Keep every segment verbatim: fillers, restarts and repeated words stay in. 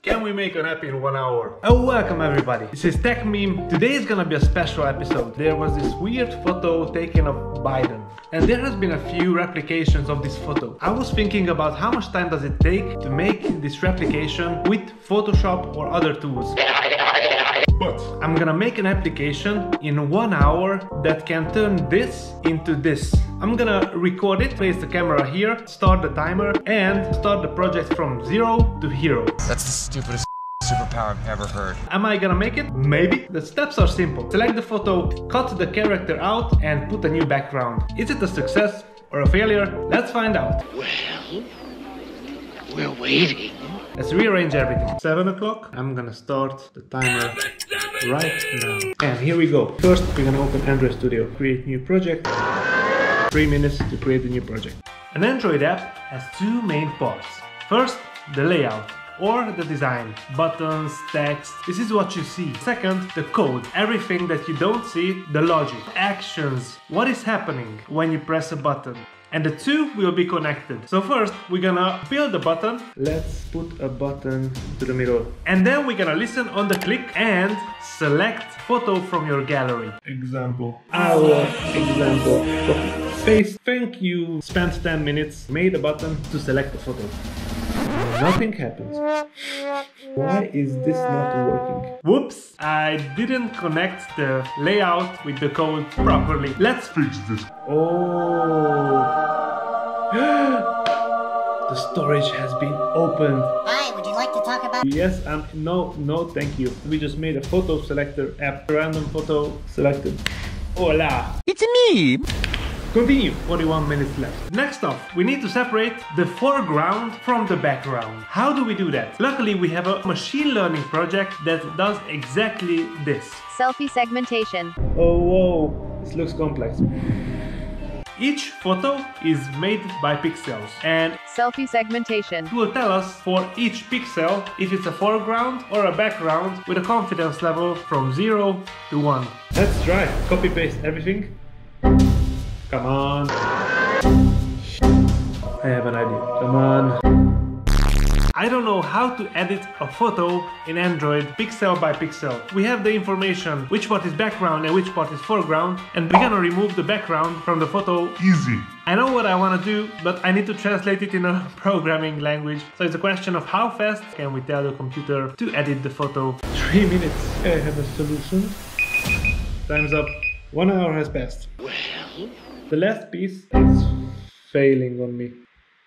Can we make an app in one hour? Oh, welcome everybody. This is TechMeMe. Today is gonna be a special episode. There was this weird photo taken of Biden. And there has been a few replications of this photo. I was thinking about how much time does it take to make this replication with Photoshop or other tools. But I'm gonna make an application in one hour that can turn this into this. I'm gonna record it, place the camera here, start the timer, and start the project from zero to hero. That's the stupidest superpower I've ever heard. Am I gonna make it? Maybe. The steps are simple. Select the photo, cut the character out, and put a new background. Is it a success or a failure? Let's find out. Well, we're waiting. Let's rearrange everything. seven o'clock. I'm gonna start the timer right now. And here we go. First, we're gonna open Android Studio. Create new project. Three minutes to create a new project. An Android app has two main parts. First, the layout or the design. Buttons, text, this is what you see. Second, the code. Everything that you don't see, the logic. Actions. What is happening when you press a button? And the two will be connected. So first, we're gonna build a button. Let's put a button to the middle. And then we're gonna listen on the click and select photo from your gallery. Example. Our example. Copy. Paste. Thank you. Spent ten minutes. Made a button to select the photo. Nothing happens. Why is this not working? Whoops! I didn't connect the layout with the code properly. Let's fix this. Oh! The storage has been opened. Hi, would you like to talk about? Yes, um, no, no, thank you. We just made a photo selector app. Random photo selected. Hola! It's me! Continue. forty-one minutes left. Next up, we need to separate the foreground from the background. How do we do that? Luckily, we have a machine learning project that does exactly this. Selfie segmentation. Oh, whoa. This looks complex. Each photo is made by pixels, and Selfie segmentation it will tell us for each pixel if it's a foreground or a background with a confidence level from zero to one. Let's try. Copy paste everything. Come on. I have an idea. Come on. I don't know how to edit a photo in Android pixel by pixel. We have the information which part is background and which part is foreground, and we're gonna remove the background from the photo. Easy. I know what I wanna do, but I need to translate it in a programming language. So it's a question of how fast can we tell the computer to edit the photo. Three minutes. I have a solution. Time's up. One hour has passed. Well, the last piece is failing on me.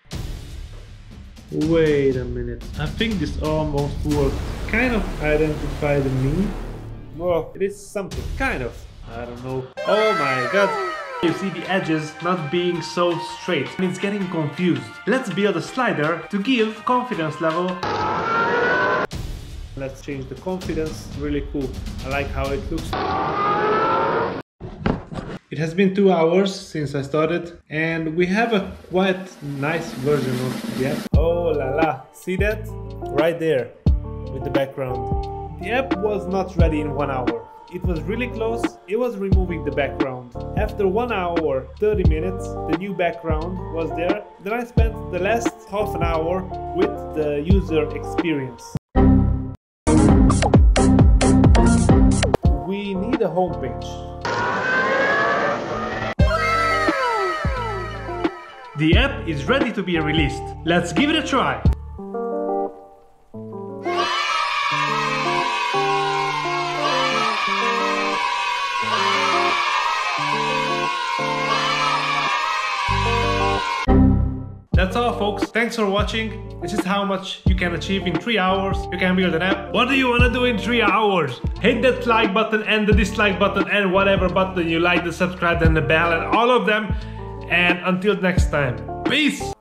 Wait a minute. I think this almost worked. Kind of identify the me. Well, it is something. Kind of. I don't know. Oh my god. You see the edges not being so straight. And it's getting confused. Let's build a slider to give confidence level. Let's change the confidence. Really cool. I like how it looks. It has been two hours since I started, and we have a quite nice version of the app. Oh la la, see that? Right there, with the background. The app was not ready in one hour. It was really close, it was removing the background. After one hour, thirty minutes, the new background was there. Then I spent the last half an hour with the user experience. We need a homepage. The app is ready to be released. Let's give it a try. That's all folks, thanks for watching. This is how much you can achieve in three hours. You can build an app. What do you want to do in three hours? Hit that like button and the dislike button and whatever button you like, the subscribe and the bell and all of them. And until next time, peace!